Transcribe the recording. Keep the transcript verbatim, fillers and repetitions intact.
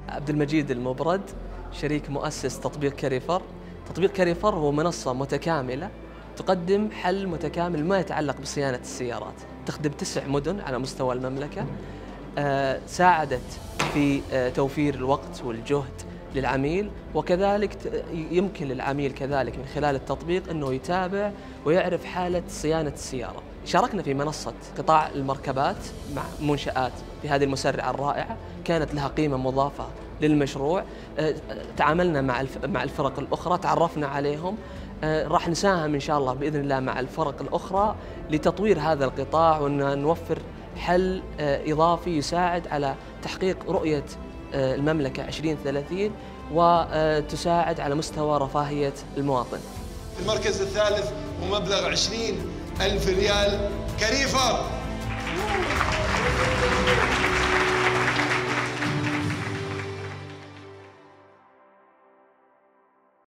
عبد المجيد المبرد، شريك مؤسس تطبيق كاريفر. تطبيق كاريفر هو منصة متكاملة تقدم حل متكامل ما يتعلق بصيانة السيارات، تخدم تسع مدن على مستوى المملكة. آه، ساعدت في آه، توفير الوقت والجهد للعميل، وكذلك يمكن للعميل كذلك من خلال التطبيق أنه يتابع ويعرف حالة صيانة السيارة. شاركنا في منصة قطاع المركبات مع منشآت في هذه المسرعة الرائعة، كانت لها قيمة مضافة للمشروع. تعاملنا مع مع الفرق الأخرى، تعرفنا عليهم، راح نساهم إن شاء الله بإذن الله مع الفرق الأخرى لتطوير هذا القطاع، وأن نوفر حل إضافي يساعد على تحقيق رؤية المملكة عشرين ثلاثين وتساعد على مستوى رفاهية المواطن. المركز الثالث ومبلغ عشرين ألف ريال كاريفر.